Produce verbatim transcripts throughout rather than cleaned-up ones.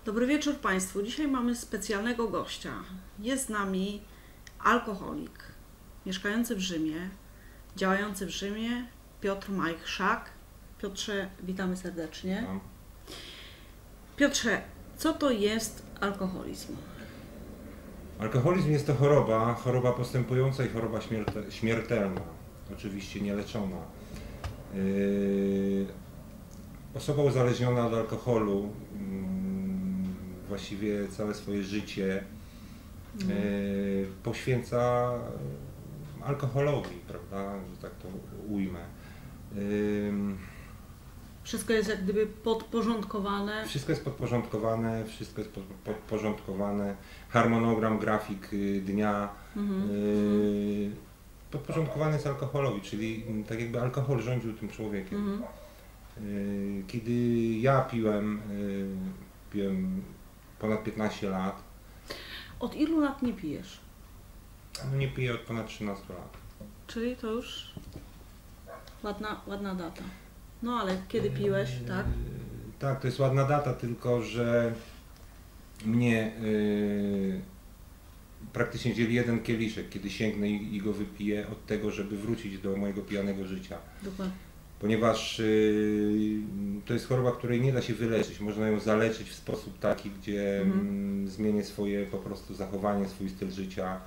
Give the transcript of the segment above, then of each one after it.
Dobry wieczór Państwu. Dzisiaj mamy specjalnego gościa. Jest z nami alkoholik, mieszkający w Rzymie, działający w Rzymie, Piotr Majchrzak. Piotrze, witamy serdecznie. No. Piotrze, co to jest alkoholizm? Alkoholizm jest to choroba, choroba postępująca i choroba śmierte, śmiertelna, oczywiście nieleczona. Yy, osoba uzależniona od alkoholu yy, właściwie całe swoje życie yy, poświęca alkoholowi, prawda, że tak to ujmę. Yy, Wszystko jest jak gdyby podporządkowane. Wszystko jest podporządkowane, wszystko jest podporządkowane, harmonogram, grafik dnia Mhm. yy, podporządkowany jest alkoholowi, czyli tak jakby alkohol rządził tym człowiekiem. Mhm. Yy, kiedy ja piłem, yy, piłem ponad piętnaście lat, Od ilu lat nie pijesz? no nie piję od ponad trzynastu lat. Czyli to już ładna, ładna data. No ale kiedy piłeś, tak? Yy, tak, to jest ładna data, tylko że mnie yy, praktycznie dzieli jeden kieliszek, kiedy sięgnę i, i go wypiję, od tego, żeby wrócić do mojego pijanego życia. Dokładnie. Ponieważ yy, to jest choroba, której nie da się wyleczyć. Można ją zaleczyć w sposób taki, gdzie Mhm. mm, zmienię swoje po prostu zachowanie, swój styl życia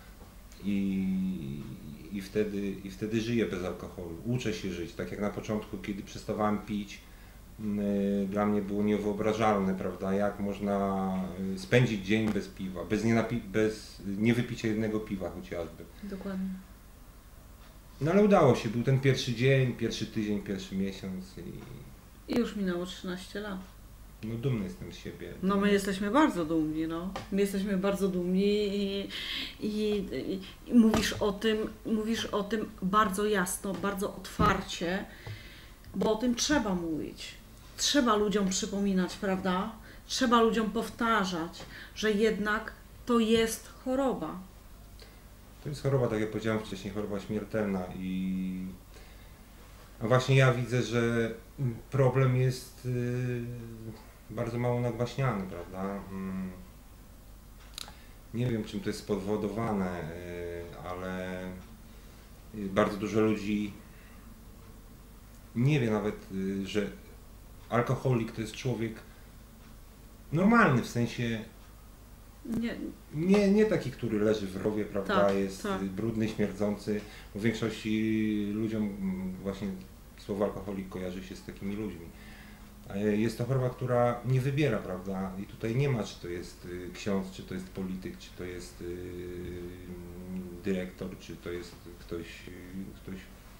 i, i, wtedy, i wtedy żyję bez alkoholu. Uczę się żyć. Tak jak na początku, kiedy przestawałem pić, yy, dla mnie było niewyobrażalne, prawda, jak można yy, spędzić dzień bez piwa, bez, nienapi- bez niewypicia jednego piwa chociażby. Dokładnie. No ale udało się, był ten pierwszy dzień, pierwszy tydzień, pierwszy miesiąc i I już minęło trzynaście lat. no dumny jestem z siebie. No my jesteśmy bardzo dumni, no. My jesteśmy bardzo dumni i, i, i, i mówisz o tym, mówisz o tym bardzo jasno, bardzo otwarcie, bo o tym trzeba mówić. Trzeba ludziom przypominać, prawda? Trzeba ludziom powtarzać, że jednak to jest choroba. To jest choroba, tak jak powiedziałem wcześniej, choroba śmiertelna i a właśnie ja widzę, że problem jest yy, bardzo mało nagłaśniany, prawda? Mm. Nie wiem, czym to jest spowodowane, yy, ale yy, bardzo dużo ludzi nie wie nawet, yy, że alkoholik to jest człowiek normalny, w sensie Nie, Nie, nie taki, który leży w rowie, prawda, Tak, jest tak. brudny, śmierdzący. W większości ludziom mm, właśnie słowo alkoholik kojarzy się z takimi ludźmi. A jest to choroba, która nie wybiera, prawda, i tutaj nie ma, czy to jest y, ksiądz, czy to jest polityk, czy to jest y, dyrektor, czy to jest ktoś, y, ktoś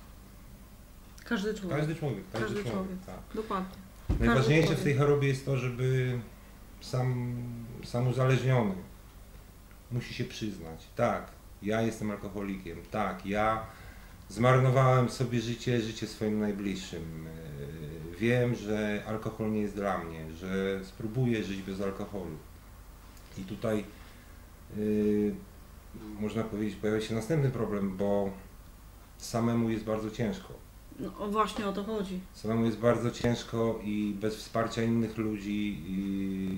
każdy człowiek. każdy człowiek, każdy, Każdy człowiek, człowiek. tak. Dokładnie. Najważniejsze człowiek. w tej chorobie jest to, żeby sam, sam uzależniony musi się przyznać, tak, ja jestem alkoholikiem, tak, ja zmarnowałem sobie życie, życie swoim najbliższym. Yy, Wiem, że alkohol nie jest dla mnie, że spróbuję żyć bez alkoholu. I tutaj yy, można powiedzieć, pojawia się następny problem, bo samemu jest bardzo ciężko. No właśnie o to chodzi. Samemu jest bardzo ciężko i bez wsparcia innych ludzi i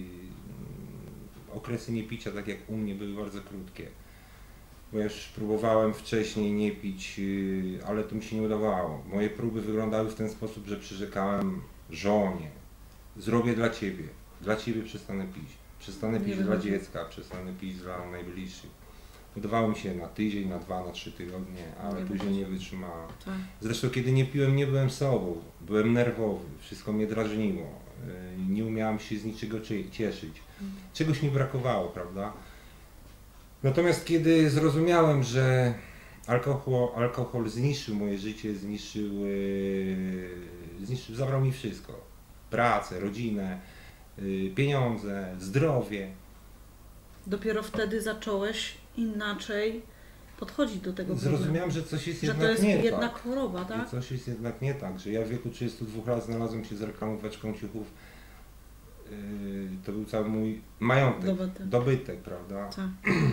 okresy niepicia, tak jak u mnie, były bardzo krótkie. Bo ja już próbowałem wcześniej nie pić, yy, ale to mi się nie udawało. Moje próby wyglądały w ten sposób, że przyrzekałem żonie, zrobię dla ciebie, dla ciebie przestanę pić, przestanę Nie pić dla wychodzi. dziecka, przestanę pić dla najbliższych. Udawało mi się na tydzień, na dwa, na trzy tygodnie, ale Nie później wychodzi. nie wytrzymałem. Tak. Zresztą kiedy nie piłem, nie byłem sobą, byłem nerwowy, wszystko mnie drażniło, yy, nie umiałem się z niczego cie- cieszyć, czegoś mi brakowało, prawda? Natomiast kiedy zrozumiałem, że alkohol, alkohol zniszczył moje życie, zniszczył, yy, zniszczył, zabrał mi wszystko, pracę, rodzinę, yy, pieniądze, zdrowie, Dopiero wtedy zacząłeś inaczej podchodzić do tego problemu. zrozumiałem, że coś jest Że jednak to jest nie jednak tak. choroba, Że tak? coś jest jednak nie tak, że ja w wieku trzydziestu dwóch lat znalazłem się z reklamóweczką ciuchów. Yy, to był cały mój majątek, Dobytek. dobytek, prawda? Tak.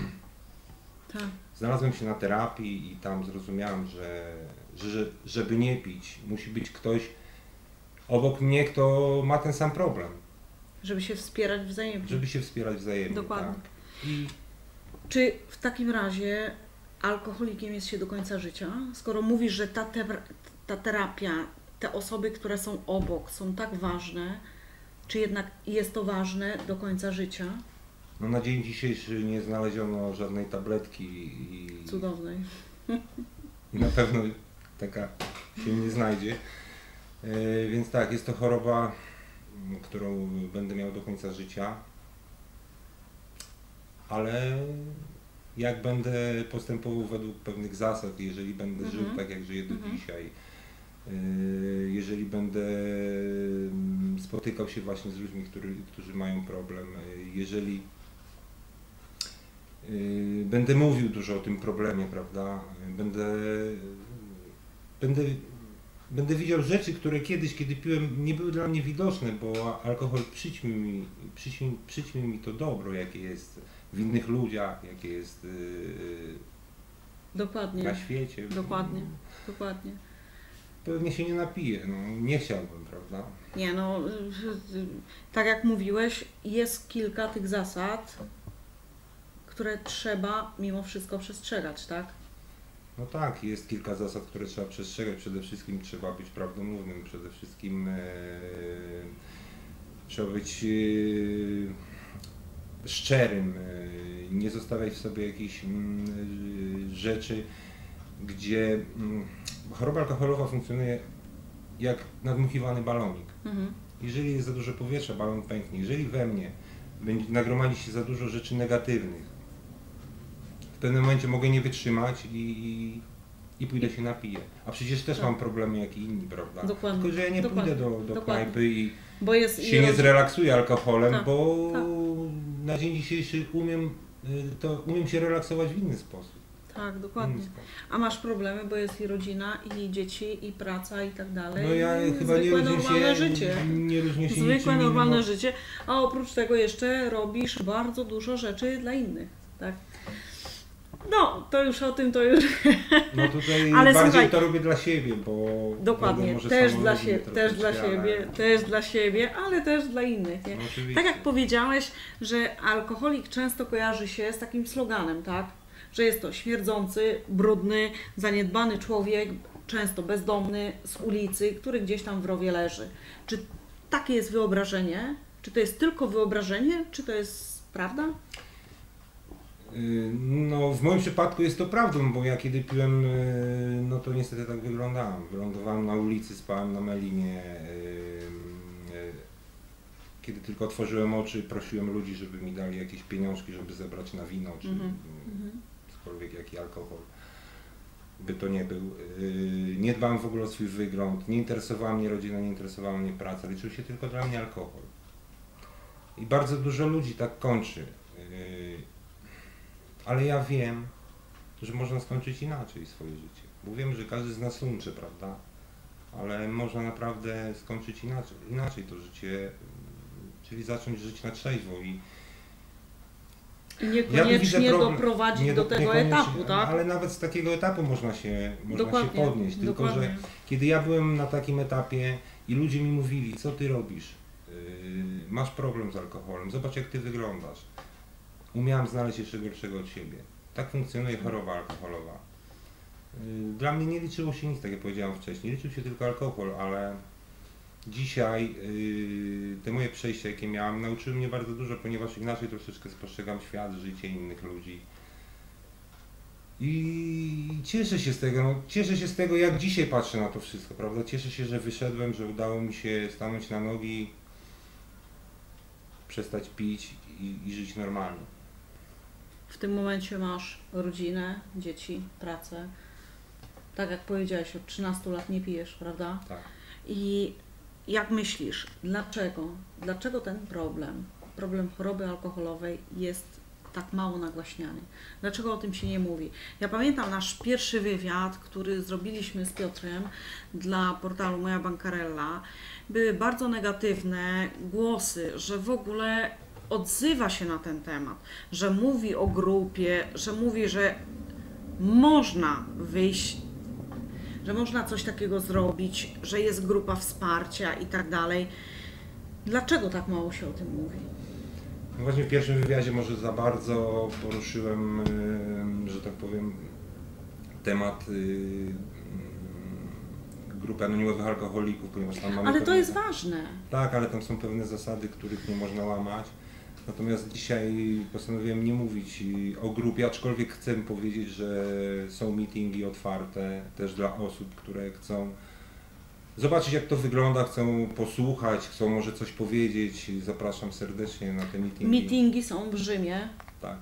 Tak. Znalazłem się na terapii i tam zrozumiałem, że, że żeby nie pić, musi być ktoś obok mnie, kto ma ten sam problem. Żeby się wspierać wzajemnie. Żeby się wspierać wzajemnie. Dokładnie. Tak. I Czy w takim razie alkoholikiem jest się do końca życia? Skoro mówisz, że ta, te, ta terapia, te osoby, które są obok, są tak ważne, czy jednak jest to ważne do końca życia? no na dzień dzisiejszy nie znaleziono żadnej tabletki i, Cudownej. i na pewno taka się nie znajdzie. E, więc tak, jest to choroba, m, którą będę miał do końca życia, ale jak będę postępował według pewnych zasad, jeżeli będę żył Mhm. tak jak żyję do Mhm. dzisiaj, e, jeżeli będę mm, spotykał się właśnie z ludźmi, który, którzy mają problem, e, jeżeli e, będę mówił dużo o tym problemie, prawda, będę, będę, będę widział rzeczy, które kiedyś, kiedy piłem, nie były dla mnie widoczne, bo alkohol przyćmił mi, przyćmił, przyćmił mi to dobro, jakie jest w innych ludziach, jakie jest yy, Dokładnie. na świecie. Dokładnie. Dokładnie. Pewnie się nie napiję, no nie chciałbym, prawda? Nie no, y, y, tak jak mówiłeś, jest kilka tych zasad, które trzeba mimo wszystko przestrzegać, tak? No tak, jest kilka zasad, które trzeba przestrzegać. Przede wszystkim trzeba być prawdomównym, przede wszystkim e, trzeba być e, szczerym, e, nie zostawiać w sobie jakichś mm, e, rzeczy, gdzie mm, choroba alkoholowa funkcjonuje jak nadmuchiwany balonik. Mhm. Jeżeli jest za dużo powietrza, balon pęknie. Jeżeli we mnie będzie nagromadzi się za dużo rzeczy negatywnych, w pewnym momencie mogę nie wytrzymać i, i, i pójdę się napiję. A przecież też Tak. mam problemy jak i inni, prawda? Dokładnie. Tylko, że ja nie Dokładnie. pójdę do, do Dokładnie. knajpy i Bo jest się i nie rodzi- zrelaksuję alkoholem, Tak, bo tak. na dzień dzisiejszy umiem, y, to umiem się relaksować w inny sposób. Tak, W dokładnie. inny sposób. A masz problemy, bo jest i rodzina, i dzieci, i praca, i tak dalej. No ja I chyba nie zwykłe różnię normalne się, życie. nie różnię się Zwykłe, niczym normalne innym. życie, a oprócz tego jeszcze robisz bardzo dużo rzeczy dla innych, tak? No, to już o tym, to już... No tutaj Ale bardziej słuchaj, to robię dla siebie, bo Dokładnie, wiadomo, że też dla, samolubnie siebie, też dla troszeczkę, siebie, ale- też dla siebie, ale też dla innych, nie? No oczywiście. Tak jak powiedziałeś, że alkoholik często kojarzy się z takim sloganem, tak? Że jest to śmierdzący, brudny, zaniedbany człowiek, często bezdomny, z ulicy, który gdzieś tam w rowie leży. Czy takie jest wyobrażenie? Czy to jest tylko wyobrażenie, czy to jest prawda? Y, No w moim przypadku jest to prawdą, bo ja kiedy piłem, y, no to niestety tak wyglądałem. Wylądowałem na ulicy, spałem na melinie. y, y, Kiedy tylko otworzyłem oczy, prosiłem ludzi, żeby mi dali jakieś pieniążki, żeby zebrać na wino, czy Mhm, y, mhm. cokolwiek, jaki alkohol by to nie był. Y, Nie dbałem w ogóle o swój wygląd, nie interesowała mnie rodzina, nie interesowała mnie praca, liczył się tylko dla mnie alkohol. I bardzo dużo ludzi tak kończy. Y, Ale ja wiem, że można skończyć inaczej swoje życie. Bo wiem, że każdy z nas umrze, prawda? Ale można naprawdę skończyć inaczej, inaczej to życie, czyli zacząć żyć na trzeźwo. I I ja tu niekoniecznie widzę problem- doprowadzić nie do do- tego niekoniecznie, etapu, tak? Ale nawet z takiego etapu można się, można się Dokładnie, podnieść. Tylko, dokładnie. że kiedy ja byłem na takim etapie i ludzie mi mówili, co ty robisz? Yy, masz problem z alkoholem, zobacz jak ty wyglądasz. Umiałem znaleźć jeszcze gorszego od siebie. Tak funkcjonuje choroba alkoholowa. Yy, Dla mnie nie liczyło się nic, tak jak powiedziałem wcześniej. Liczył się tylko alkohol, ale dzisiaj yy, te moje przejścia, jakie miałem, nauczyły mnie bardzo dużo, ponieważ inaczej troszeczkę spostrzegam świat, życie innych ludzi. I cieszę się z tego, no, cieszę się z tego, jak dzisiaj patrzę na to wszystko, prawda? Cieszę się, że wyszedłem, że udało mi się stanąć na nogi, przestać pić i, i żyć normalnie. W tym momencie masz rodzinę, dzieci, pracę. Tak jak powiedziałeś, od trzynastu lat nie pijesz, prawda? Tak. I jak myślisz, dlaczego? Dlaczego ten problem, problem choroby alkoholowej jest tak mało nagłaśniany? Dlaczego o tym się nie mówi? Ja pamiętam nasz pierwszy wywiad, który zrobiliśmy z Piotrem dla portalu Moja Bankarella. Były bardzo negatywne głosy, że w ogóle odzywa się na ten temat, że mówi o grupie, że mówi, że można wyjść, że można coś takiego zrobić, że jest grupa wsparcia i tak dalej. Dlaczego tak mało się o tym mówi? No właśnie w pierwszym wywiadzie może za bardzo poruszyłem, y, że tak powiem, temat y, grupy anonimowych alkoholików, ponieważ tam mamy Ale to pewne, jest ważne. Tak, ale tam są pewne zasady, których nie można łamać. Natomiast dzisiaj postanowiłem nie mówić o grupie, aczkolwiek chcę powiedzieć, że są meetingi otwarte też dla osób, które chcą zobaczyć, jak to wygląda, chcą posłuchać, chcą może coś powiedzieć. Zapraszam serdecznie na te meetingi. Meetingi są w Rzymie. Tak.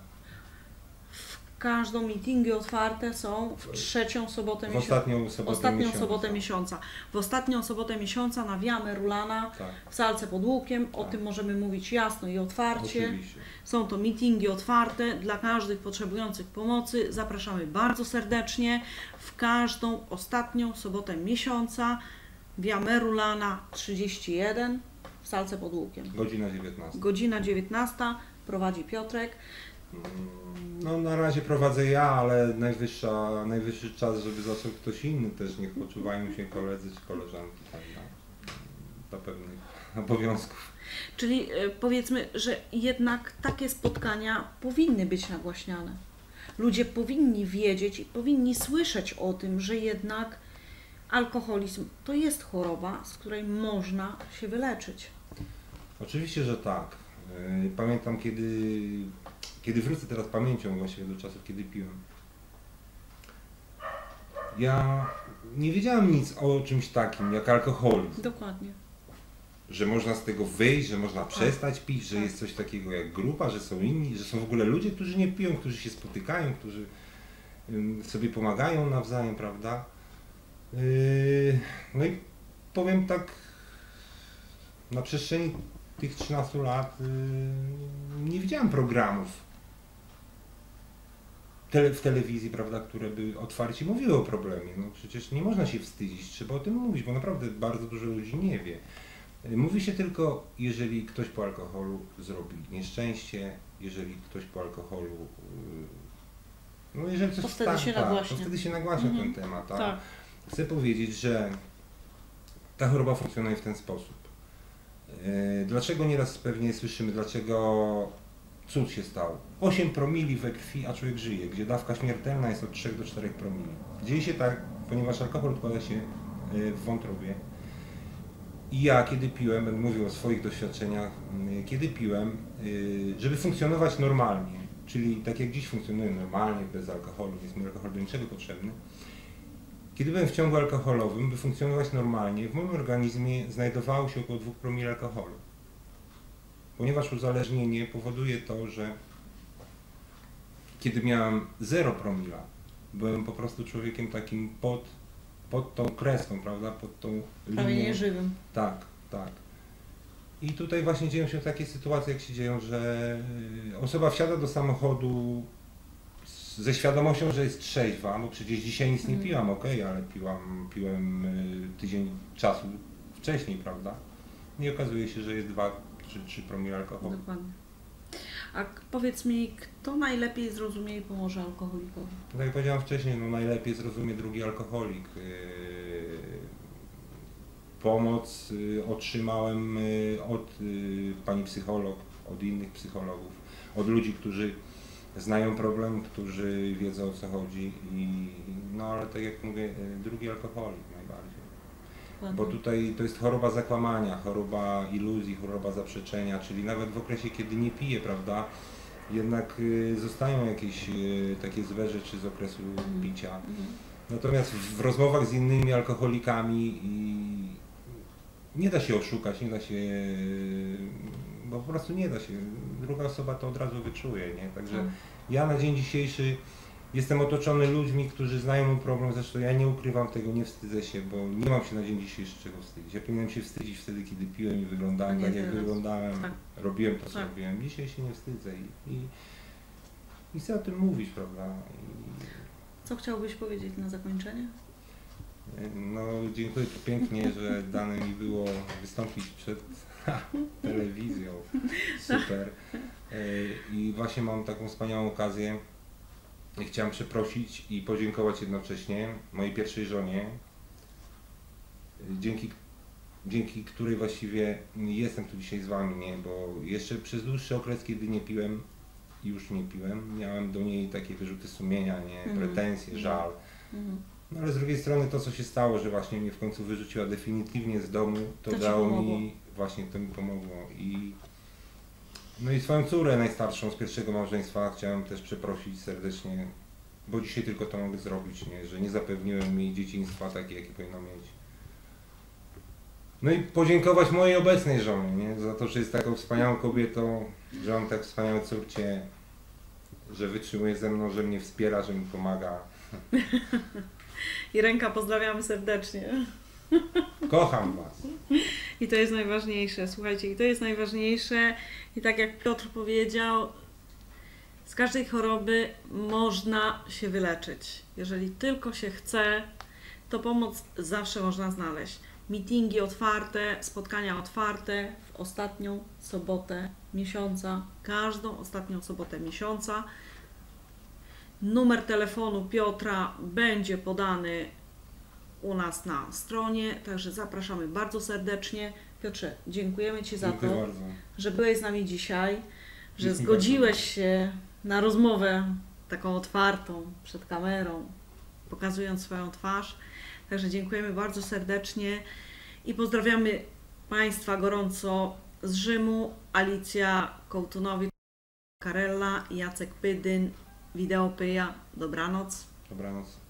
Każdą meetingi otwarte są w trzecią sobotę W miesiąca. ostatnią sobotę Ostatnią miesiąca. sobotę miesiąca. W ostatnią sobotę miesiąca na Via Merulana Tak. w Salce pod Łukiem. O Tak. tym możemy mówić jasno i otwarcie. Oczywiście. Są to meetingi otwarte dla każdych potrzebujących pomocy. Zapraszamy bardzo serdecznie w każdą ostatnią sobotę miesiąca. Via Merulana trzydzieści jeden w Salce pod Łukiem. Godzina dziewiętnasta. Godzina dziewiętnasta. Prowadzi Piotrek. No na razie prowadzę ja, ale najwyższa, najwyższy czas, żeby zaczął ktoś inny też. Niech poczuwają się koledzy czy koleżanki tak, do pewnych obowiązków. Czyli y, powiedzmy, że jednak takie spotkania powinny być nagłaśniane. Ludzie powinni wiedzieć i powinni słyszeć o tym, że jednak alkoholizm to jest choroba, z której można się wyleczyć. Oczywiście, że tak. Yy, Pamiętam kiedy, kiedy wrócę teraz pamięcią właściwie do czasów, kiedy piłem. Ja nie wiedziałem nic o czymś takim jak alkoholizm. Dokładnie. Że można z tego wyjść, że można przestać pić, że Tak. jest coś takiego jak grupa, że są inni, że są w ogóle ludzie, którzy nie piją, którzy się spotykają, którzy ym, sobie pomagają nawzajem, prawda? Yy, no i powiem tak, na przestrzeni tych trzynastu lat yy, nie widziałem programów tele, w telewizji, prawda, które by otwarcie mówiły o problemie. No przecież nie można się wstydzić, trzeba o tym mówić, bo naprawdę bardzo dużo ludzi nie wie. Mówi się tylko, jeżeli ktoś po alkoholu zrobi nieszczęście, jeżeli ktoś po alkoholu, yy, no jeżeli coś To wtedy się tak, nagłaśnia. to wtedy się nagłaśnia Mhm. ten temat. A Tak. chcę powiedzieć, że ta choroba funkcjonuje w ten sposób. Yy, Dlaczego nieraz pewnie słyszymy, dlaczego cud się stał? osiem promili we krwi, a człowiek żyje, gdzie dawka śmiertelna jest od trzech do czterech promili. Dzieje się tak, ponieważ alkohol odkłada się yy, w wątrobie. I ja, kiedy piłem, będę mówił o swoich doświadczeniach, yy, kiedy piłem, yy, żeby funkcjonować normalnie, czyli tak jak dziś funkcjonuję normalnie, bez alkoholu, nie jest mi alkohol do niczego potrzebny. Kiedy byłem w ciągu alkoholowym, by funkcjonować normalnie, w moim organizmie znajdowało się około dwóch promili alkoholu. Ponieważ uzależnienie powoduje to, że kiedy miałem zero promila, byłem po prostu człowiekiem takim pod, pod tą kreską, prawda, pod tą Prawie linią. nieżywym. Tak, tak. I tutaj właśnie dzieją się takie sytuacje, jak się dzieją, że osoba wsiada do samochodu z- ze świadomością, że jest trzeźwa, bo przecież dzisiaj nic nie Mm. piłam, okej, ale piłam, piłem y, tydzień czasu wcześniej, prawda? I okazuje się, że jest dwa czy trzy promile alkoholu. Dokładnie. A k- powiedz mi, kto najlepiej zrozumie i pomoże alkoholikowi? Tak jak powiedziałem wcześniej, no najlepiej zrozumie drugi alkoholik. Yy, Pomoc yy, otrzymałem yy, od yy, pani psycholog, od innych psychologów, od ludzi, którzy znają problem, którzy wiedzą, o co chodzi. I, no ale tak jak mówię, yy, drugi alkoholik najbardziej. Dokładnie. Bo tutaj to jest choroba zakłamania, choroba iluzji, choroba zaprzeczenia, czyli nawet w okresie, kiedy nie piję, prawda, jednak y, zostają jakieś y, takie złe rzeczy z okresu Mhm. picia. Mhm. Natomiast w, w rozmowach z innymi alkoholikami i nie da się oszukać, nie da się, y, bo po prostu nie da się. Druga osoba to od razu wyczuje, nie? Także Tak. ja na dzień dzisiejszy jestem otoczony ludźmi, którzy znają mój problem, zresztą ja nie ukrywam tego, nie wstydzę się, bo nie mam się na dzień dzisiejszy czego wstydzić. Ja powinienem się wstydzić wtedy, kiedy piłem i wyglądałem A nie tak, jak teraz. wyglądałem, Tak. robiłem to, co Tak. robiłem. Dzisiaj się nie wstydzę i, i, i chcę o tym mówić, prawda? Co chciałbyś powiedzieć na zakończenie? I, no, dziękuję Ci pięknie, że dane mi było wystąpić przed telewizją. Super. E, I właśnie mam taką wspaniałą okazję. Chciałem przeprosić i podziękować jednocześnie mojej pierwszej żonie, dzięki dzięki której właściwie jestem tu dzisiaj z Wami, nie? Bo jeszcze przez dłuższy okres, kiedy nie piłem, już nie piłem, miałem do niej takie wyrzuty sumienia, nie? Mhm. Pretensje, żal. Mhm. No ale z drugiej strony to, co się stało, że właśnie mnie w końcu wyrzuciła definitywnie z domu, to, To ci dało pomogło. mi, właśnie to mi pomogło. I no i swoją córę najstarszą z pierwszego małżeństwa chciałem też przeprosić serdecznie, bo dzisiaj tylko to mogę zrobić, nie? Że nie zapewniłem jej dzieciństwa takie, jakie powinno mieć. No i podziękować mojej obecnej żonie, nie? Za to, że jest taką wspaniałą kobietą, że mam tak wspaniałe córcie, że wytrzymuje ze mną, że mnie wspiera, że mi pomaga. I Ręka, pozdrawiamy serdecznie. Kocham Was. I to jest najważniejsze, słuchajcie, i to jest najważniejsze. I tak jak Piotr powiedział, z każdej choroby można się wyleczyć. Jeżeli tylko się chce, to pomoc zawsze można znaleźć. Meetingi otwarte, spotkania otwarte w ostatnią sobotę miesiąca, każdą ostatnią sobotę miesiąca. Numer telefonu Piotra będzie podany u nas na stronie, także zapraszamy bardzo serdecznie. Piotrze, dziękujemy Ci za Dziękuję to, bardzo. że byłeś z nami dzisiaj, że Dziękuję zgodziłeś się na rozmowę taką otwartą przed kamerą, pokazując swoją twarz. Także dziękujemy bardzo serdecznie i pozdrawiamy Państwa gorąco z Rzymu. Alicja Kołtunowicz, Karella, Jacek Pydyn, Wideo Pyja. Dobranoc. Dobranoc.